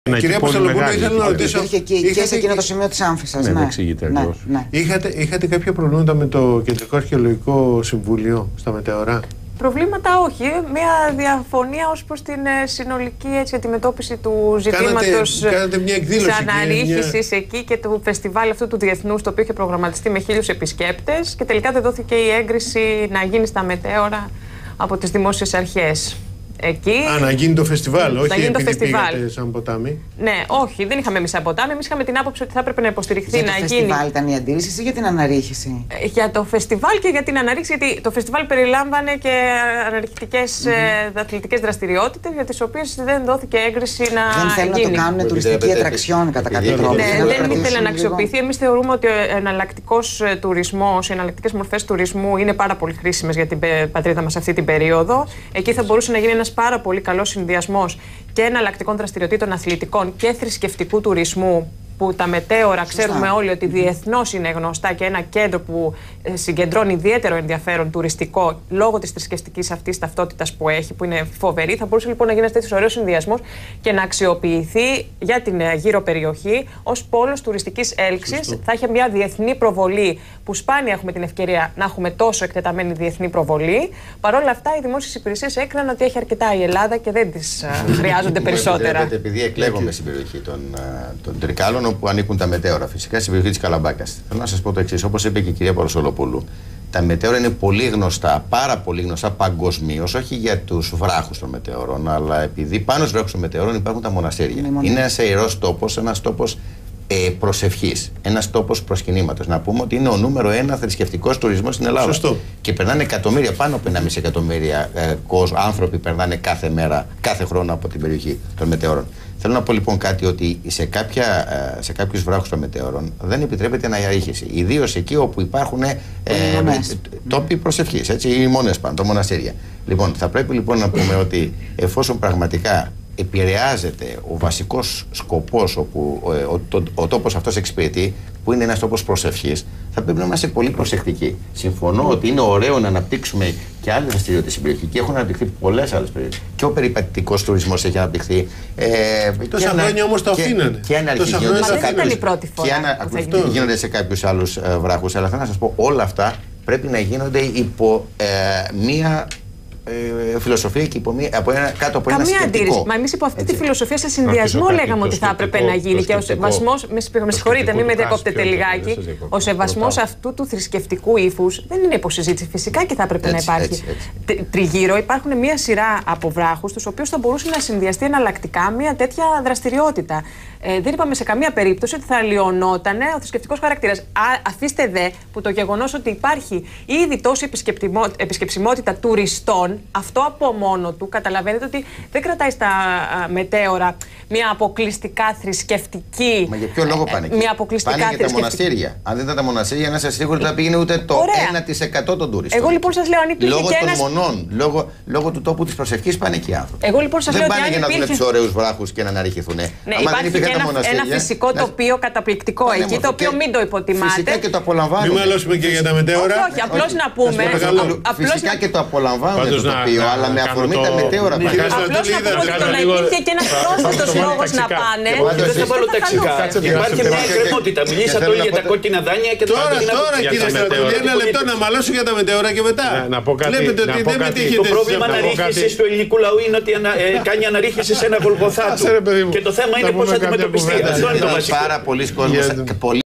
Κυρία Αποστολοπούλου, ήθελα να ρωτήσω. Και σε εκείνο το σημείο της άμφισσας. Ναι, δεν εξηγείται ακριβώς. Είχατε κάποια προβλήματα με το Κεντρικό Αρχαιολογικό Συμβούλιο στα μετέωρα? Προβλήματα όχι. Μια διαφωνία ως προς την συνολική αντιμετώπιση του ζητήματος της αναρρίχησης εκεί και του φεστιβάλ αυτού του διεθνούς, το οποίο είχε προγραμματιστεί με 1.000 επισκέπτες και τελικά δεν δόθηκε η έγκριση να γίνει στα μετέωρα από τις δημόσιες αρχές. Εκεί. Να γίνει το φεστιβάλ, όχι επειδή πήγατε σαν ποτάμι. Ναι, όχι, δεν είχαμε εμείς σαν ποτάμι. Εμείς είχαμε την άποψη ότι θα έπρεπε να υποστηριχθεί για να γίνει. Για το φεστιβάλ ήταν η αντίρρηση ή για την αναρρίχηση? Για το φεστιβάλ και για την αναρρίχηση, γιατί το φεστιβάλ περιλάμβανε και αναρριχητικές αθλητικές δραστηριότητες, για τις οποίες δεν δώθηκε έγκριση να γίνει. Δεν θέλουν να το κάνουν τουριστική ατραξιόν κατά κάποιο τρόπο. Ναι, δεν ήθελε να αξιοποιηθεί. Εμείς θεωρούμε ότι ο εναλλακτικός τουρισμός, οι εναλλακτικές μορφές τουρισμού είναι πάρα πολύ χρήσιμες για την πατρίδα μας αυτή την περίοδο. Εκεί θα μπορούσε να γίνει ένας πάρα πολύ καλός συνδυασμός και εναλλακτικών δραστηριοτήτων αθλητικών και θρησκευτικού τουρισμού, που τα μετέωρα ξέρουμε όλοι ότι διεθνώς είναι γνωστά και ένα κέντρο που συγκεντρώνει ιδιαίτερο ενδιαφέρον τουριστικό λόγω της θρησκευτικής αυτής ταυτότητας που έχει, που είναι φοβερή. Θα μπορούσε λοιπόν να γίνει ένας τέτοιος ωραίος συνδυασμός και να αξιοποιηθεί για την γύρω περιοχή ως πόλος τουριστικής έλξης. Θα είχε μια διεθνή προβολή που σπάνια έχουμε την ευκαιρία να έχουμε τόσο εκτεταμένη διεθνή προβολή. Παρ' όλα αυτά, οι δημόσιες υπηρεσίες έκριναν ότι έχει αρκετά η Ελλάδα και δεν τις χρειάζονται περισσότερα. Επειδή εκλέγομαι στην περιοχή των Τρικάλων, που ανήκουν τα μετέωρα, φυσικά στην περιοχή της Καλαμπάκας. Θέλω να σας πω το εξής. Όπως είπε και η κυρία Αποστολοπούλου, τα μετέωρα είναι πολύ γνωστά, πάρα πολύ γνωστά παγκοσμίως, όχι για τους βράχους των μετεωρών, αλλά επειδή πάνω στους βράχους των μετεωρών υπάρχουν τα μοναστήρια. Είναι ένας ιερός τόπος, ένας τόπος προσευχής, ένας τόπος προσκυνήματος. Να πούμε ότι είναι ο νούμερο 1 θρησκευτικός τουρισμός στην Ελλάδα. Σωστό. Και περνάνε εκατομμύρια, πάνω από 1,5 εκατομμύρια άνθρωποι περνάνε κάθε μέρα, κάθε χρόνο από την περιοχή των μετεώρων. Θέλω να πω λοιπόν κάτι, ότι σε κάποιους βράχους των μετεώρων δεν επιτρέπεται αναρρίχηση. Ιδίως εκεί όπου υπάρχουν τόποι προσευχής, οι μόνες πάνω, τα μοναστήρια. Λοιπόν, θα πρέπει λοιπόν να πούμε ότι εφόσον πραγματικά επηρεάζεται ο βασικός σκοπός όπου ο τόπος αυτός εξυπηρετεί, που είναι ένας τόπος προσευχής, θα πρέπει να είμαστε πολύ προσεκτικοί. Συμφωνώ ότι είναι ωραίο να αναπτύξουμε και άλλες δραστηριότητες στην περιοχή και έχουν αναπτυχθεί πολλές άλλες περιοχές. Και ο περιπατητικός τουρισμός έχει αναπτυχθεί. Τόσα χρόνια όμως το αφήνανε. Και αναρχικά γίνονται σε κάποιους άλλους βράχους. Αλλά θέλω να σας πω, όλα αυτά πρέπει να γίνονται υπό μία φιλοσοφία και κάτω από ένα σκεπτικό. Αντίρρηση. Μα εμείς υπό αυτή τη φιλοσοφία σε συνδυασμό λέγαμε ότι θα έπρεπε να γίνει και ο σεβασμός. Με συγχωρείτε, μην με διακόπτετε λιγάκι. Ο σεβασμός αυτού του θρησκευτικού ύφους δεν είναι υποσυζήτηση. Φυσικά και θα έπρεπε να υπάρχει. Τριγύρω υπάρχουν μία σειρά από βράχους, τους οποίους θα μπορούσε να συνδυαστεί εναλλακτικά μία τέτοια δραστηριότητα. Δεν είπαμε σε καμία περίπτωση ότι θα αλλοιωνόταν ο θρησκευτικός χαρακτήρας. Αφήστε δε που το γεγονός ότι υπάρχει ήδη τόση επισκεψιμότητα τουριστών, αυτό από μόνο του καταλαβαίνετε ότι δεν κρατάει στα μετέωρα μια αποκλειστικά θρησκευτική. Μα για ποιο λόγο πάνε εκεί? Πάνε για τα μοναστήρια. Αν δεν ήταν τα μοναστήρια, να σας σίγουρο ότι θα πήγαινε ούτε το 1% των τουριστών. Εγώ λοιπόν σας λέω, αν υπήρχε λόγω και των ένας... μονών, λόγω του τόπου της προσευχής πάνε εκεί οι άνθρωποι. Εγώ λοιπόν σας λέω δεν πάνε για να δουν τους ωραίους βράχους και να αναρριχηθούν. Ναι, υπάρχει και ένα φυσικό τοπίο καταπληκτικό εκεί, το οποίο μην το υποτιμάτε. Φυσικά και το απολαμβάνουμε. Μην μαλώσουμε και για τα μετέωρα. Όχι, απλώς να πούμε. Φυσικά και το απολαμβάνουμε το τοπίο, αλλά με αφορμή τα μετέωρα. Απλώς να πούμε ότι να υπήρχε και ένας πρόσθετος λόγος να πάνε. Δεν θα βάλω ταξικά. Υπάρχει μια εκκρεμότητα. Μιλήσατε όλοι για τα κόκκινα δάνεια και τώρα κύριε Στρατούλη, ένα λεπτό να μαλώσω για τα μετέωρα και μετά. Βλέπετε ότι δεν μετέχετε. Το πρόβλημα αναρρίχησης του ελληνικού λαού είναι ότι κάνει αναρρίχηση σε ένα γολγοθά του. Και το θέμα είναι πώς θα αντιμετωπιστεί. Αυτό είναι το βασικό. Πάρα πολλοί κόσμος.